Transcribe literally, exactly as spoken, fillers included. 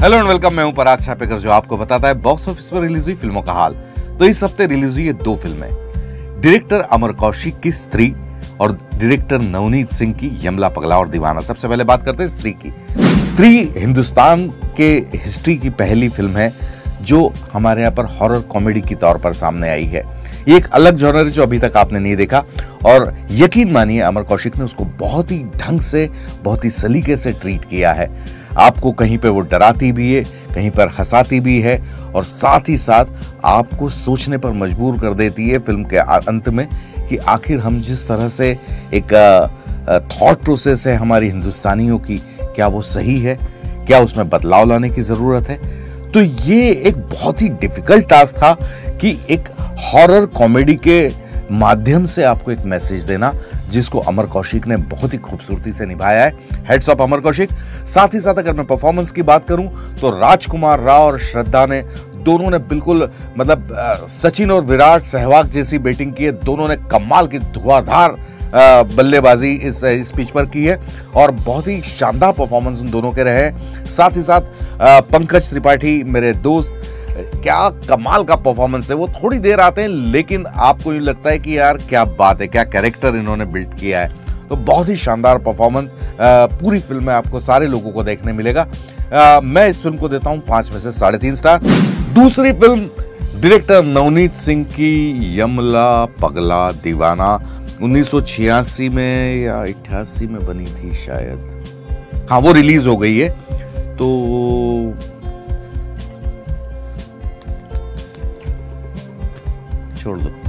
Hello and welcome, मैं हूं पराग छापेकर जो आपको बताता है बॉक्स ऑफिस पर रिलीज हुई फिल्मों का हाल। तो इस हफ्ते रिलीज हुई है दो फिल्में, डायरेक्टर अमर कौशिक की स्त्री और डायरेक्टर नवनीत सिंह की यमला पगला और दीवाना। सबसे पहले बात करते हैं स्त्री की। स्त्री हिंदुस्तान के हिस्ट्री की पहली फिल्म है जो हमारे यहाँ पर हॉरर कॉमेडी की तौर पर सामने आई है। ये एक अलग जॉनर है जो अभी तक आपने नहीं देखा, और यकीन मानिए अमर कौशिक ने उसको बहुत ही ढंग से, बहुत ही सलीके से ट्रीट किया है। आपको कहीं पे वो डराती भी है, कहीं पर हंसाती भी है, और साथ ही साथ आपको सोचने पर मजबूर कर देती है फिल्म के अंत में कि आखिर हम जिस तरह से एक थॉट प्रोसेस है हमारी हिंदुस्तानियों की, क्या वो सही है, क्या उसमें बदलाव लाने की जरूरत है। तो ये एक बहुत ही डिफिकल्ट टास्क था कि एक हॉरर कॉमेडी के माध्यम से आपको एक मैसेज देना, जिसको अमर कौशिक ने बहुत ही खूबसूरती से निभाया है। Heads off Amar Kaushik. साथ ही साथ अगर मैं परफॉर्मेंस की बात करूं तो राजकुमार राव और श्रद्धा ने दोनों ने बिल्कुल मतलब सचिन और विराट सहवाग जैसी बैटिंग की है। दोनों ने कमाल की धुआंधार बल्लेबाजी इस स्पीच पर की है और बहुत ही शानदार परफॉर्मेंस उन दोनों के रहे हैं। साथ ही साथ पंकज त्रिपाठी मेरे दोस्त, क्या कमाल का परफॉर्मेंस है। वो थोड़ी देर आते हैं लेकिन आपको यूं लगता है कि यार क्या बात है, क्या कैरेक्टर इन्होंने बिल्ड किया है। तो बहुत ही शानदार परफॉर्मेंस पूरी फिल्म में आपको सारे लोगों को देखने मिलेगा। आ, मैं इस फिल्म को देता हूं पांच में से साढ़े तीन स्टार। दूसरी फिल्म डायरेक्टर नवनीत सिंह की यमला पगला दीवाना, उन्नीस सौ छियासी में या अट्ठासी में बनी थी शायद। हाँ, वो रिलीज हो गई है। तो छोड़ दो।